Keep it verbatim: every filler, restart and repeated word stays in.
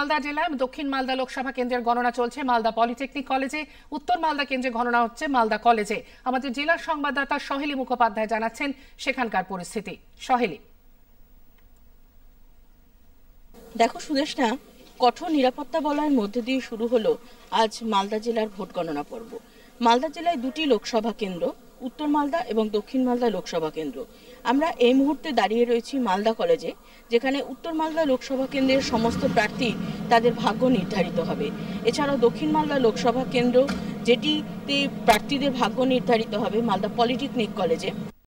মালদা জেলায় দক্ষিণ মালদা লোকসভা কেন্দ্রের গণনা চলছে মালদা পলিটেকনিক কলেজে। উত্তর মালদা কেন্দ্রে গণনা হচ্ছে মালদা কলেজে। আমাদের জেলার সংবাদদাতা সহেলী মুখোপাধ্যায় জানাচ্ছেন সেখানকার পরিস্থিতি। সহেলী, দেখো সুদেশনা, কঠোর নিরাপত্তা বলয়ের মধ্যে দিয়ে শুরু হলো আজ মালদা জেলার ভোট গণনা পর্ব। মালদা জেলায় দুটি লোকসভা কেন্দ্র, উত্তর মালদা এবং দক্ষিণ মালদা লোকসভা কেন্দ্র। আমরা এই মুহূর্তে দাঁড়িয়ে রয়েছি মালদা কলেজে, যেখানে উত্তর মালদা লোকসভা কেন্দ্রের সমস্ত প্রার্থী তাদের ভাগ্য নির্ধারিত হবে। এছাড়াও দক্ষিণ মালদা লোকসভা কেন্দ্র, যেটিতে প্রার্থীদের ভাগ্য নির্ধারিত হবে মালদা পলিটেকনিক কলেজে,